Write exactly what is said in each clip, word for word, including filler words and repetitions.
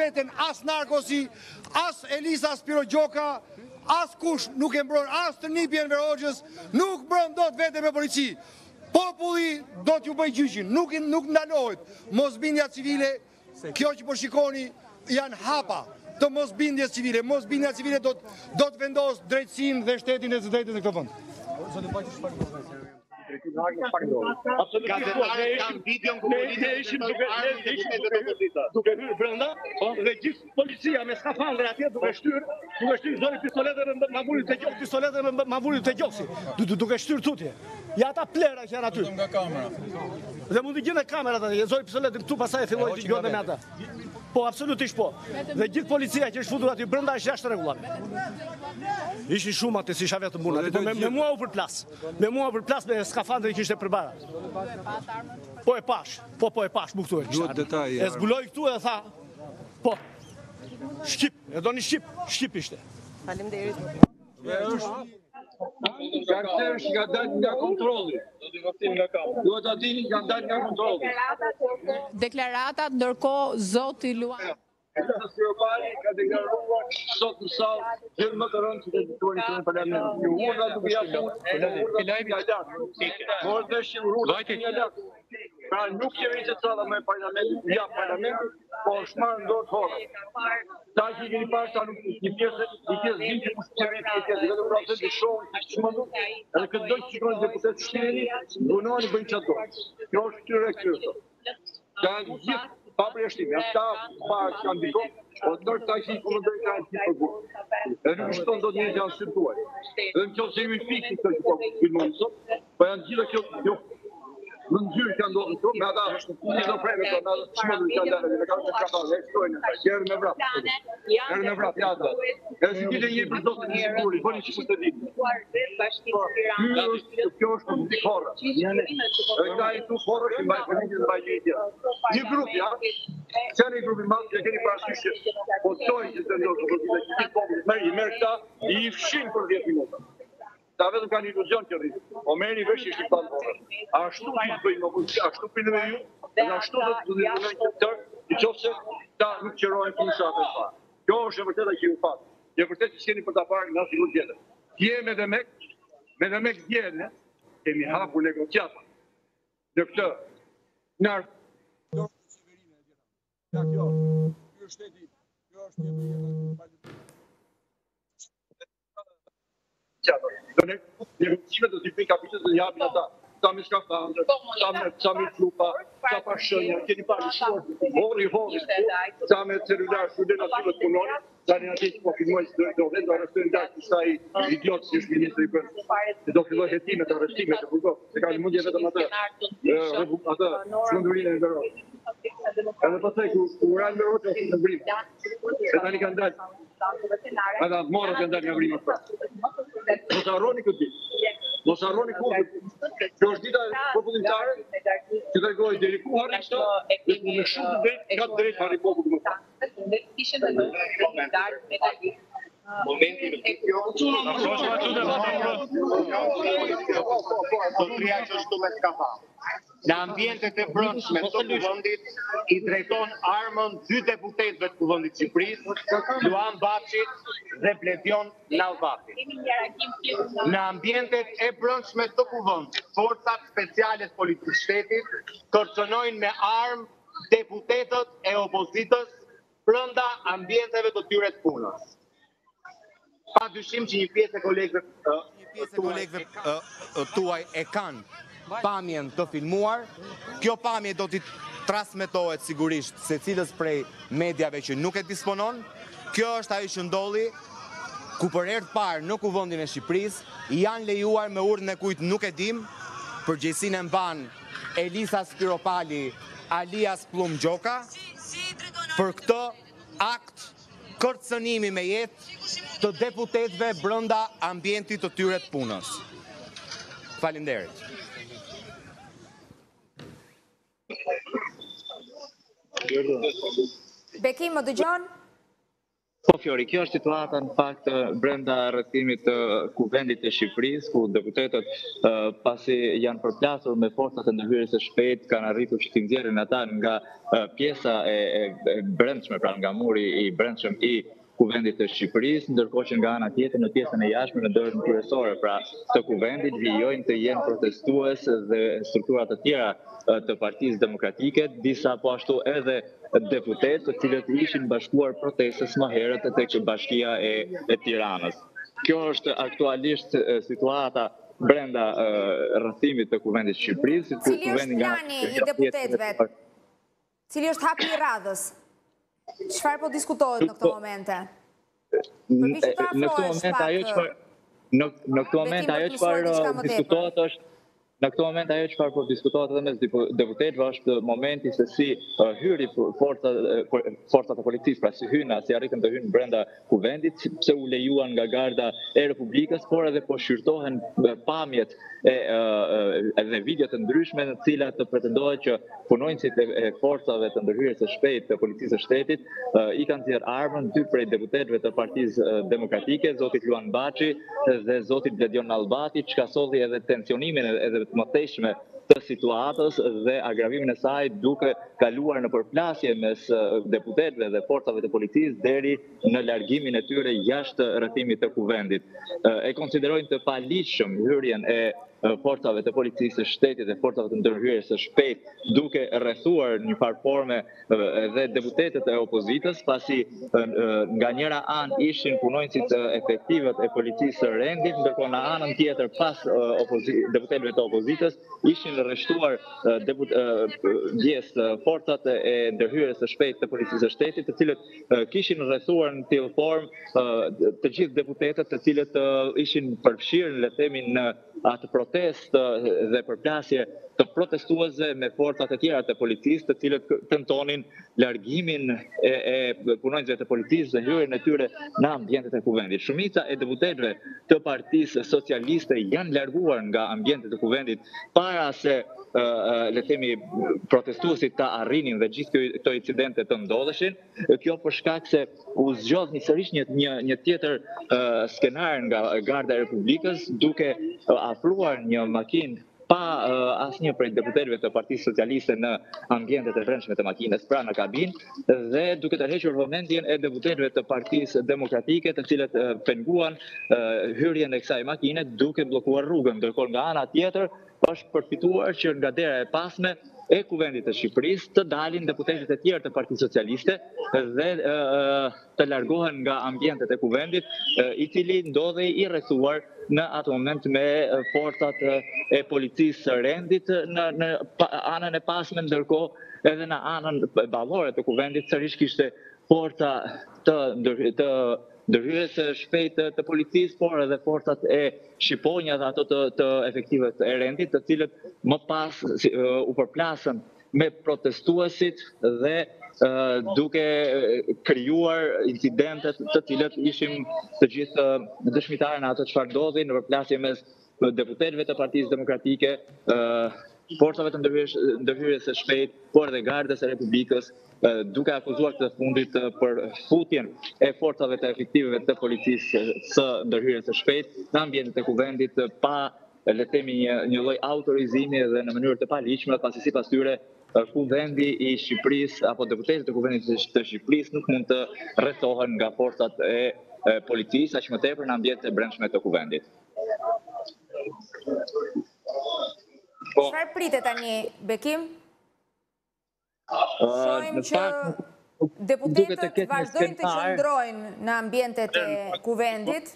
veten as narkosi, as Elisa Spirogjoka, as kush nuk e mbron, as të Nipi Enver Hoxhës, nuk mbron dot vete me polici. Populli do t'ju bëj gjyqin, nuk, nuk ndalohet. Mosbindja civile, kjo që po shikoni, janë hapa të mosbindjes civile. Mosbindja civile do, do të vendos drejtësinë dhe shtetin e së drejtës në këtë vend. Gazetarët kanë videon ku ishim duke hyrë brenda dhe gjithë policia me skafandra atje duke shtyr, duke shtyr zoni pistoletën në mavurin të gjoksi, pistoletën në mavurin të gjoksi, duke shtyr tutje. Ja ata plera që janë aty. Nga kamera. Dhe mund të gjende kamerat atje, zoni pistoletën këtu pastaj filloi të gjende me ata. Po, absolutisht po. Dhe gjithë policia që është futur aty brenda është jashtë rregullar. Ishin shumë atë si shavë të mbuna. Me, me mua u përplas. Me mua u përplas me skafandrin që ishte përbara. Po e pash, po po e pash mu këtu e Duhet detaje. E zbuloj këtu e tha, po, Shqip, e do një Shqip, Shqip ishte. Faleminderit. Kanë të është nga dalë nga kontroli. Duhet ta dini nga dalë nga kontroli. Deklaratat, ndërkohë zoti Luan. Elisa Spirogjoka ka deklaruar sot në sallë gjë më të rëndë që të diskutuar në parlament. Ju urdhra duke ja Por dëshim urdhra një lart. Pra nuk jemi të salla me parlamentin, ja parlamentin, po është marrë ndorë fora. Ta që keni parë ta nuk një pjesë, një pjesë din që mos qeveria e tjetër, vetëm pra se dëshon çmendur, edhe këtë do të shikojnë deputetë shteni, punoni bëjnë çdo. Kjo është tyre këtu. Ka gjithë pa përjashtim, ata pa kanë dikon, o ndër ta që komandojnë kanë ti për burë. Edhe nuk shton dot një gjë asë tuaj. Edhe në qoftë se jemi fikë këtë që po filmojmë sot, po janë gjitha kjo kjo në ngjyrë që ndodhin këtu, me ata një do preve këtu, me ata çmendur që dalë, me kanë të kapar, e shtojnë, herë në vrap. Herë në vrap, ja ata. Edhe si kishte një për dosën e sigurisë, bëni sikur të ditë. Kjo është një korrë. Edhe ka i tu korrë që mbaj politik mbaj gjë. Një grup, ja. Që një grup i madh që keni parasysh, po tojnë që të ndodhë, po të gjithë popull, merr i merr këta, i fshin për dhjetë minuta. Ta vetëm kanë iluzion që rritë. O merrni vesh i shqiptar morë. Ashtu që i bëjmë opozicion, ashtu pinë me ju, dhe ashtu do të bëjmë të tërë, i qofse ta nuk qërojnë pusha atë parë. Kjo është e vërteta që ju fatë. E vërtet që s'keni për ta parë nga sigur tjetër. Dje me dhe mek, me dhe mek djene, kemi hapur negociata. Në këtë, nërë. Kjo është qeverime e tjera. Ja kjo, kjo është shteti, kjo është një Do ne negocimet do t'i bëjnë kapitët dhe japin ata. Sa me skafandër, sa me sa me trupa, sa pa shenja, keni parë short, hori hori, sa me celular, student aty të punoni, tani aty po filmojnë se do vetë do arrestojnë dashur kësaj idiot si është ministri i brendshëm. Se do filloj hetimet, arrestimet, apo do, se kanë mundje vetëm atë. Atë çmendurinë e ndërrohet. Edhe pastaj ku uranë me rrotë në ngrim. Se tani kanë dalë. Ata morën kanë dalë nga ngrimi. Mos harroni këtë ditë. Mos harroni kurrë. Kjo është dita popullore që tregoi deri ku harri këto, dhe me shumë të drejtë ka drejt harri populli. Ishin në medalje. Momenti në kjo, Sotria që është me skafa. Në ambientet e brendshme të kuvendit i drejton armën dy deputetëve të kuvendit Shqipërisë, Luan Baçit dhe Bledion Nallvati. Në ambientet e brendshme të kuvendit, forcat speciale të policisë shtetit kërcënojnë me armë deputetët e opozitës brenda ambienteve të tyre të punës. Pa dyshim që një pjesë e kolegëve një pjesë e kolegëve tuaj e kanë pamjen të filmuar. Kjo pamje do t'i transmetohet sigurisht se cilës prej mediave që nuk e disponon. Kjo është ajo që ndolli ku për herë të parë në kuvendin e Shqipërisë janë lejuar me urdhën e kujt nuk e dim, përgjegjësinë e mban Elisa Spiropali alias Plum Gjoka për këtë akt kërcënimi me jetë të deputetëve brenda ambientit të tyre të punës. Faleminderit. Beki, më dëgjon? Po Fjori, kjo është situata në fakt brenda rrethimit të Kuvendit të Shqipërisë, ku deputetët uh, pasi janë përplasur me forcat e ndërhyrjes së shpejtë, kanë arritur që t'i nxjerrin ata nga uh, pjesa e, e, e brendshme, pra nga muri i brendshëm i Kuvendit të Shqipërisë, ndërkohë që nga ana tjetër në pjesën e jashtme në dorën kryesore pra të Kuvendit vijojnë të jenë protestues dhe struktura të tjera të Partisë Demokratike, disa po ashtu edhe deputetë të cilët ishin bashkuar protestës më herët tek Bashkia e, e Tiranës. Kjo është aktualisht situata brenda rrethimit të Kuvendit të Shqipërisë. Cili është plani i deputetëve? Cili është hapi i radhës? Çfarë po diskutohet në këto momente? Në këtë moment ajo çfarë në në këtë moment ajo çfarë diskutohet është Në këtë moment ajo çfarë po diskutohet edhe mes deputetëve është momenti se si uh, hyri forcat forcat e policisë, pra si hyna, si arritën të hynë brenda Kuvendit, pse u lejuan nga garda e Republikës, por edhe po shqyrtohen pamjet e uh, edhe videot të ndryshme në cilat të pretendohet që punonjësit e forcave të ndërhyrjes së shpejtë të policisë së shtetit uh, i kanë dhënë armën dy prej deputetëve të Partisë Demokratike, zoti Luan Baçi dhe zoti Bledion Allbati, çka solli edhe tensionimin edhe të mëtejshme të situatës dhe agravimin e saj duke kaluar në përplasje mes deputetëve dhe forcave të policisë deri në largimin e tyre jashtë rrethimit të Kuvendit. E konsiderojnë të paligjshëm hyrjen e forcave të policisë së shtetit dhe forcave të ndërhyrjes së shpejtë duke rrethuar në një farë forme edhe deputetët e opozitës, pasi nga njëra anë ishin punonjësit efektivët e policisë së rendit, ndërkohë në anën tjetër pas deputetëve të opozitës ishin rreshtuar djesë forcat e ndërhyrjes së shpejtë të policisë së shtetit, të cilët kishin rrethuar në tillë formë të gjithë deputetët të cilët ishin përfshirë le të themi në atë protestë dhe përplasje të protestuesve me forcat e tjera të policisë, të cilët tentonin largimin e, e punonjësve të policisë dhe hyrjen e tyre në ambientet e Kuvendit. Shumica e deputetëve të Partisë Socialiste janë larguar nga ambientet e Kuvendit para se Uh, le themi protestuesit ta arrinin dhe gjithë këto incidente të ndodheshin. Kjo për shkak se u zgjodhi sërish një një, një tjetër uh, skenar nga Garda e Republikës duke uh, afruar një makinë pa uh, asnjë prej deputetëve të Partisë Socialiste në ambientet e brendshme të makinës, pra në kabinë, dhe duke tërhequr vëmendjen e deputetëve të Partisë Demokratike, të cilët uh, penguan uh, hyrjen e kësaj makine duke bllokuar rrugën, ndërkohë nga ana tjetër është përfituar që nga dera e pasme e Kuvendit të Shqipërisë të dalin deputetët e tjerë të Partisë Socialiste dhe uh, të largohen nga ambientet e Kuvendit, uh, i cili ndodhej i rrethuar në atë moment me forcat e policisë së rendit në, në anën e pasme, ndërkohë edhe në anën ballore të Kuvendit sërish kishte forca të, të ndërhyrjes së shpejtë të policisë, por edhe forcat e shqiponja dhe ato të, të efektivet e rendit, të cilët më pas uh, u përplasën me protestuesit dhe uh, duke krijuar incidentet të cilët ishim të gjithë dëshmitarë në ato çfarë ndodhi në përplasje mes deputetëve të Partisë Demokratike, uh, forcave të ndërhyrjes së shpejtë, por edhe Gardës së Republikës, duke akuzuar të fundit për futjen e forcave të efektive të policisë së ndërhyrjes së shpejtë në ambientet e Kuvendit pa le të themi një, një lloj autorizimi dhe në mënyrë të paligjshme, pasi sipas tyre Kuvendi i Shqipërisë apo deputetët e Kuvendit të Shqipërisë nuk mund të rrethohen nga forcat e policisë, aq më tepër në ambientet e brendshme të Kuvendit. Çfarë pritet tani, Bekim? Shohim që deputetët vazhdojnë të qëndrojnë në ambientet e Kuvendit.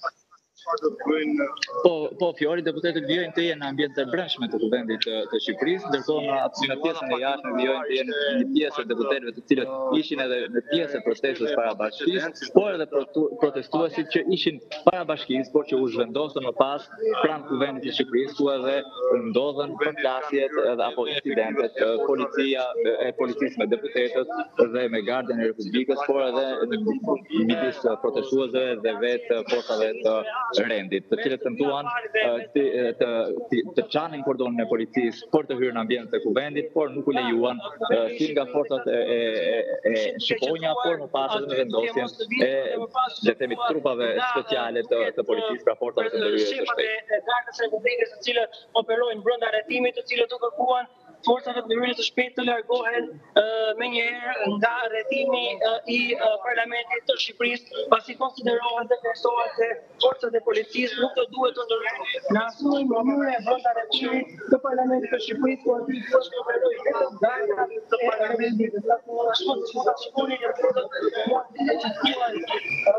Po, po Fiori, deputetët vijojnë të jenë në ambientet e brendshme të Kuvendit të, të Shqipërisë, ndërkohë në në pjesën e jashtme vijojnë të jenë një pjesë të deputetëve të cilët ishin edhe në pjesë e protestës para bashkisë, por edhe protestuesit që ishin para bashkisë, por që u zhvendosën më pas pranë Kuvendit të Shqipërisë, ku edhe ndodhen përplasjet apo incidentet policia e policisë me deputetët dhe me Gardën e Republikës, por edhe midis protestuesve dhe vetë forcave të rendit, të cilët tentuan të të të çanin kordonin e policisë për të hyrë në ambientin e kuvendit, por nuk u lejuan si nga forcat e e shqiponja, por më pas edhe në vendosjen e le të themi trupave speciale të të policisë pra forcave të ndërhyrjes së shpejtë. Gardes Republikës të cilët operojnë brenda rrethimit, të cilët u kërkuan forcat të ndërhyrjes së shpejtë të largohen me njëherë nga rrethimi i Parlamentit të Shqipërisë, pasi konsiderohet dhe vlerësohet se forcat e policisë nuk do duhet të ndërhyjnë në asnjë mënyrë brenda rrethimit të Parlamentit të Shqipërisë, por ti është operojë vetëm nga të Parlamentit. Ashtu si mund të shikoni në fotot, mund të që tilla